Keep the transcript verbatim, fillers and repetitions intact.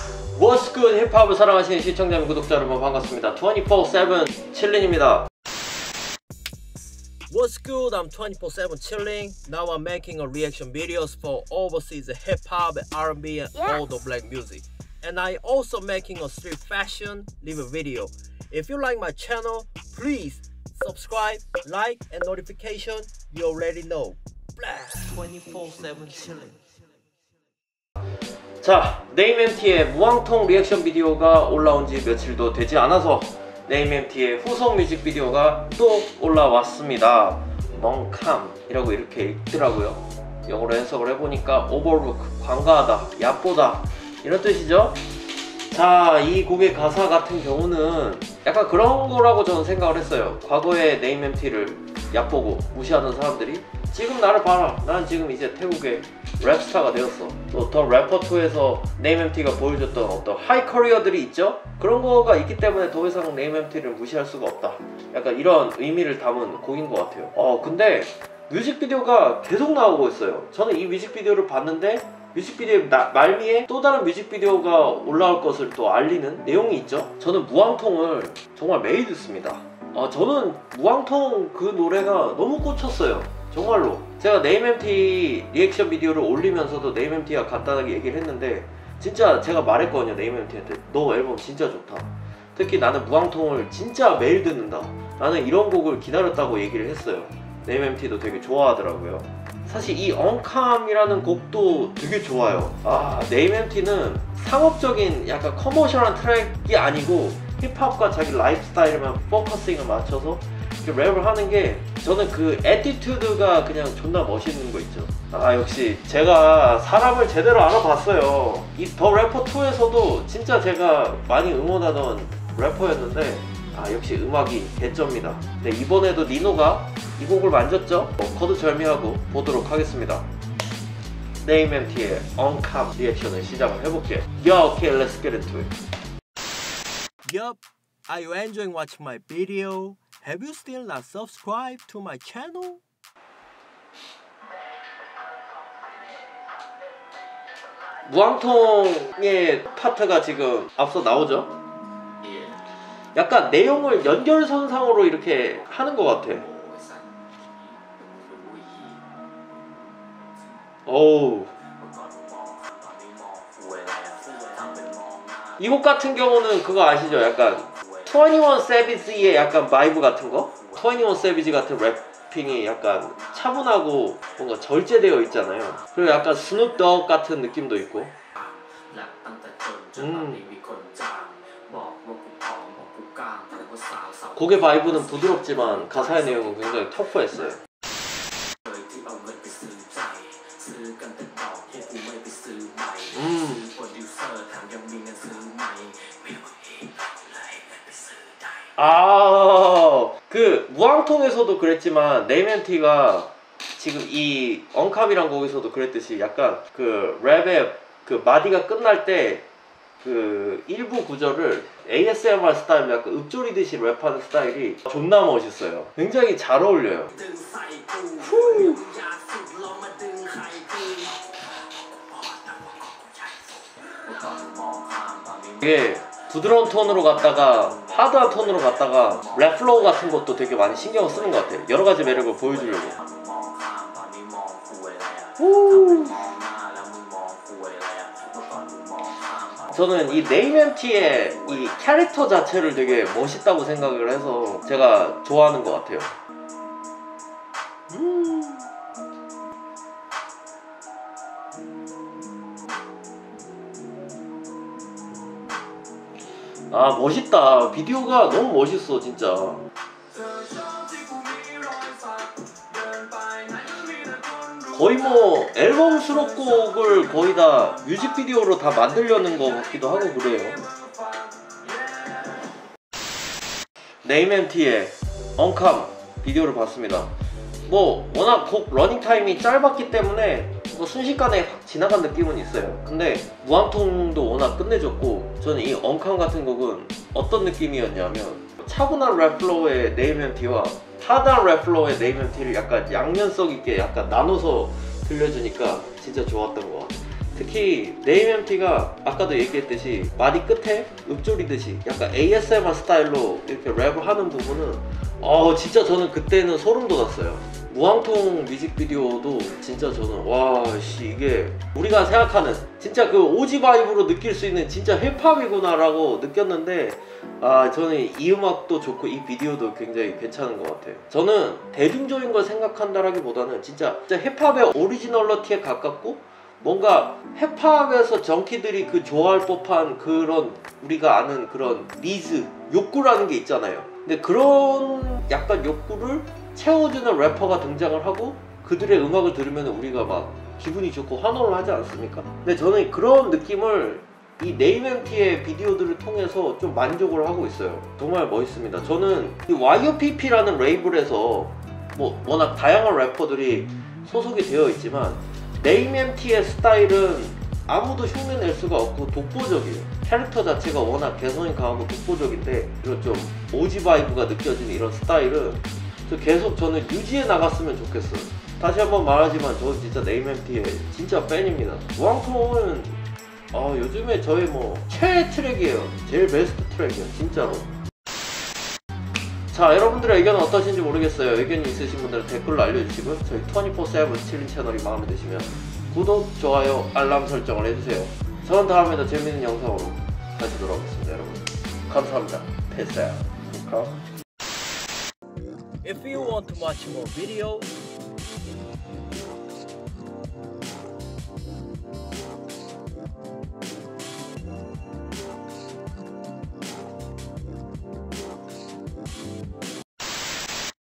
What's good 힙합을 사랑하시는 시청자 및 구독자 여러분 반갑습니다. twenty-four seven 칠린입니다. What's good? I'm twenty-four seven chilling. Now I'm making a reaction videos for overseas hip hop, R and B and yes. all the black music. And I also making a street fashion live video. If you like my channel, please subscribe, like and notification. You already know. twenty-four seven chilling. 자, 네임엠티의 무왕통 리액션 비디오가 올라온 지 며칠도 되지 않아서 네임엠티의 후속 뮤직비디오가 또 올라왔습니다. 멍캄이라고 이렇게 읽더라고요. 영어로 해석을 해보니까 overlook, 관가하다, 얕보다 이런 뜻이죠. 자, 이 곡의 가사 같은 경우는 약간 그런 거라고 저는 생각을 했어요. 과거에 네임엠티를 얕보고 무시하던 사람들이 지금 나를 봐라, 난 지금 이제 태국의 랩스타가 되었어. 또 더 래퍼2에서 네임엠티가 보여줬던 어떤 하이 커리어들이 있죠? 그런 거가 있기 때문에 더 이상 네임엠티를 무시할 수가 없다. 약간 이런 의미를 담은 곡인 것 같아요. 어 근데 뮤직비디오가 계속 나오고 있어요. 저는 이 뮤직비디오를 봤는데 뮤직비디오의 나, 말미에 또 다른 뮤직비디오가 올라올 것을 또 알리는 내용이 있죠. 저는 무왕통을 정말 매일 듣습니다. 어, 저는 무왕통 그 노래가 너무 꽂혔어요. 정말로. 제가 네임엠티 리액션 비디오를 올리면서도 네임엠티가 간단하게 얘기를 했는데 진짜 제가 말했거든요. 네임엠티한테 너 앨범 진짜 좋다. 특히 나는 무왕통을 진짜 매일 듣는다. 나는 이런 곡을 기다렸다고 얘기를 했어요. 네임엠티도 되게 좋아하더라고요. 사실 이 엉캄이라는 곡도 되게 좋아요. 아, 네임엠티는 상업적인 약간 커머셜한 트랙이 아니고 힙합과 자기 라이프 스타일에만 포커싱을 맞춰서 이렇게 랩을 하는 게 저는 그 애티튜드가 그냥 존나 멋있는 거 있죠. 아, 역시 제가 사람을 제대로 알아봤어요. 이 더 래퍼투에서도 진짜 제가 많이 응원하던 래퍼였는데 아, 역시 음악이 개쩌입니다. 네, 이번에도 니노가 이 곡을 만졌죠? 어, 거두절미하고 보도록 하겠습니다. 네임엠티의 엉캄 리액션을 시작을 해볼게요. Yo, okay, let's get into it. Yup, are you enjoying watching my video? Have you still not subscribed to my channel? 무왕통의 파트가 지금 앞서 나오죠? 약간 내용을 연결선상으로 이렇게 하는 것 같아. 오우. 이 곡 같은 경우는 그거 아시죠? 약간 트웬티원 세비지의 약간 바이브 같은 거? 트웬티원 세비지 같은 래핑이 약간 차분하고 뭔가 절제되어 있잖아요. 그리고 약간 스눕 덕 같은 느낌도 있고. 음. 곡의 바이브는 부드럽지만 가사의 내용은 굉장히 터프했어요. 음. 아, 그 무왕통에서도 그랬지만 네임엠티가 지금 이 엉캄이란 곡에서도 그랬듯이 약간 그 랩의 그 마디가 끝날 때 그 일부 구절을 에이에스엠알 스타일 약간 읊조리듯이 랩하는 스타일이 존나 멋있어요. 굉장히 잘 어울려요. 후. 이게 부드러운 톤으로 갔다가 하드한 톤으로 갔다가 랩 플로우 같은 것도 되게 많이 신경을 쓰는 것 같아요. 여러 가지 매력을 보여주려고. 후. 저는 이 네임엠티의 이 캐릭터 자체를 되게 멋있다고 생각을 해서 제가 좋아하는 것 같아요. 음. 아, 멋있다. 비디오가 너무 멋있어 진짜. 거의 뭐 앨범 수록곡을 거의 다 뮤직비디오로 다 만들려는 것 같기도 하고 그래요. 네임엠티의 엉캄 비디오를 봤습니다. 뭐 워낙 곡 러닝타임이 짧았기 때문에 뭐 순식간에 확 지나간 느낌은 있어요. 근데 무왕통도 워낙 끝내줬고 저는 이 엉캄 같은 곡은 어떤 느낌이었냐면 차분한 랩 플로우의 네임엠티와 하드한 랩 플로우의 네임엠티를 약간 양면성 있게 약간 나눠서 들려주니까 진짜 좋았던 것 같아요. 특히 네임엠티가 아까도 얘기했듯이 말이 끝에 읊조리듯이 약간 에이에스엠알 스타일로 이렇게 랩을 하는 부분은 어 진짜 저는 그때는 소름 돋았어요. 무왕통 뮤직비디오도 진짜 저는 와씨 이게 우리가 생각하는 진짜 그 오지 바이브로 느낄 수 있는 진짜 힙합이구나 라고 느꼈는데 아 저는 이 음악도 좋고 이 비디오도 굉장히 괜찮은 것 같아요. 저는 대중적인 걸 생각한다라기보다는 진짜, 진짜 힙합의 오리지널러티에 가깝고 뭔가 힙합에서 정키들이 그 좋아할 법한 그런 우리가 아는 그런 니즈, 욕구라는 게 있잖아요. 근데 그런 약간 욕구를 채워주는 래퍼가 등장을 하고 그들의 음악을 들으면 우리가 막 기분이 좋고 환호를 하지 않습니까? 근데 저는 그런 느낌을 이 네임엠티의 비디오들을 통해서 좀 만족을 하고 있어요. 정말 멋있습니다. 저는 이 와이오피피라는 레이블에서 뭐 워낙 다양한 래퍼들이 소속이 되어 있지만 네임엠티의 스타일은 아무도 흉내낼 수가 없고 독보적이에요. 캐릭터 자체가 워낙 개성이 강하고 독보적인데 이런 좀 오지 바이브가 느껴지는 이런 스타일은 저 계속 저는 유지해 나갔으면 좋겠어요. 다시 한번 말하지만 저는 진짜 네임엠티의 진짜 팬입니다. 무왕통은 아, 요즘에 저의 뭐 최애 트랙이에요. 제일 베스트 트랙이에요 진짜로. 자, 여러분들의 의견은 어떠신지 모르겠어요. 의견이 있으신 분들은 댓글로 알려주시고요. 저희 이십사 세븐 칠린 채널이 마음에 드시면 구독, 좋아요, 알람 설정을 해주세요. 저는 다음에 더 재밌는 영상으로 다시 돌아오겠습니다. 여러분 감사합니다. Peace out. If you want to watch more videos